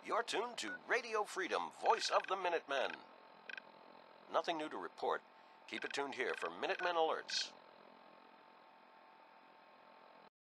You're tuned to Radio Freedom, voice of the Minutemen. Nothing new to report. Keep it tuned here for Minutemen alerts.